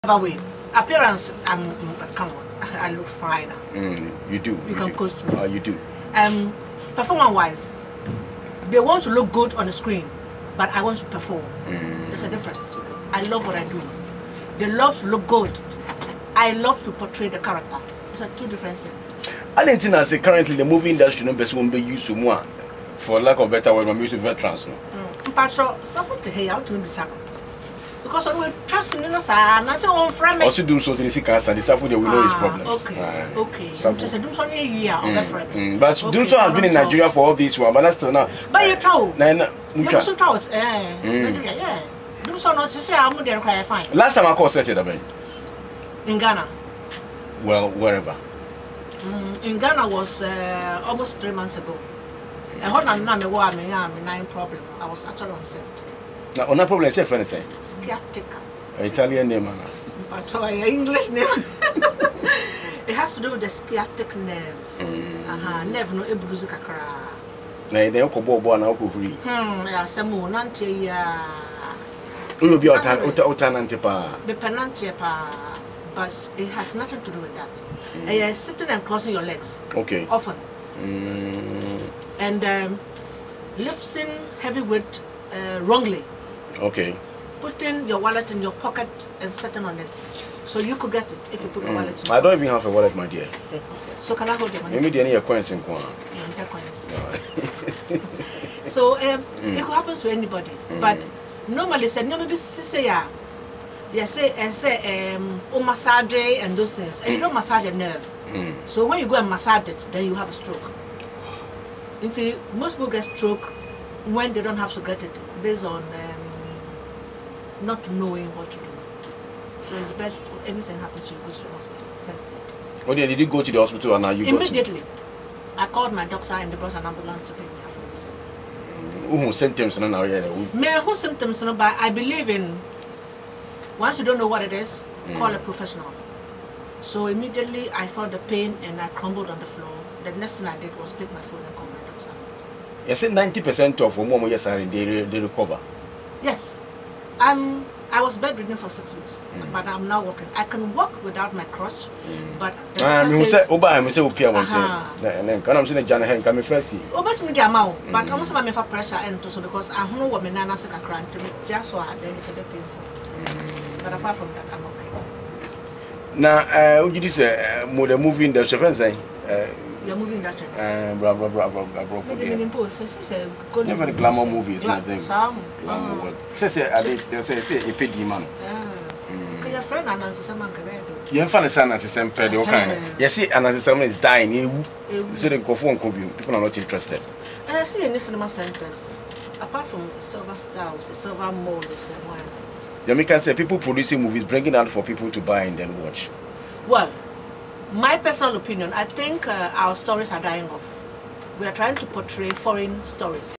way. Appearance, come on, I look fine. You do. You can coach me. Oh, you do. Performance-wise, they want to look good on the screen, but I want to perform. There's a difference. I love what I do. They love to look good. I love to portray the character. It's two different things. I didn't think I say currently the movie industry no person be used to more, for lack of better word, I'm used to veterans. But so suffer to hear out to be sad. Because I will trust in us, and I say, oh, friend. Also, do something in the and the suffer they will know his problems. Okay. So just do something a year on the friend. But do so has been in Nigeria for all this one, but that's still now. But you travel. You so travels, Nigeria, yeah. Do so not to say I'm there cry fine. Last time I called search it in Ghana. Well, wherever. In Ghana was almost 3 months ago. And when I'm 9 problem. I was actually on set. Now, on that problem, say friend say Sciatica. Italian name, man. But English name. It has to do with the sciatic nerve. Nerve no ebruzi kakra. Na dey ko bobo na ko huri. Ya semu nante ya. You be nante pa. The penante pa, but it has nothing to do with that. Sitting and crossing your legs. Okay. Often. And lifting heavy weight wrongly. Okay. Putting your wallet in your pocket and sitting on it. So you could get it if you put your wallet in. I don't even have a wallet, my dear. Okay. So can I hold your money? Maybe any coins in Kwan. Yeah, coins. So it could happen to anybody. But normally said no maybe say massage and those things. And you don't massage a nerve. So when you go and massage it, then you have a stroke. You see, most people get stroke when they don't have to get it based on not knowing what to do. So it's best if anything happens to you, go to the hospital first. Oh, did you go to the hospital or now you immediately? I called my doctor and they brought an ambulance to pick me up from the Who symptoms now? Who symptoms no, but I believe in once you don't know what it is, call a professional. So immediately I felt the pain and I crumbled on the floor. The next thing I did was pick my phone and call my doctor. You said 90% of women they recover. Yes. I was bedridden for 6 weeks, but I'm now walking. I can walk without my crutch, but the and say can I'm saying Jana Hen come first. But I'm also my pressure and also because I don't know what my nana sick crank just so then it's a bit painful. But apart from that, I'm okay. Now, would you say the movie in the chef say? You're moving that never the glamour movies, not them. Glamour. Say, I did say a piggy man. Your friend and answer man can do. Your fan is an answer pedo kind. Yes, see, an answer is dying. So they go for people are not interested. I see in the cinema centers, apart from Silver Stars, Silver Mold, you can say people producing movies, bringing out for people to buy and then watch. Well, my personal opinion, I think our stories are dying off. We are trying to portray foreign stories.